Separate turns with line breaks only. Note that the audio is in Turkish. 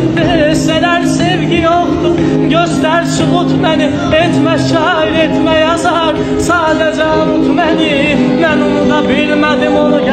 Deseler sevgi yoktur, göster sübut beni. Etme şair, etme yazar, sadece unut beni. Ben unuda bilmedim onu.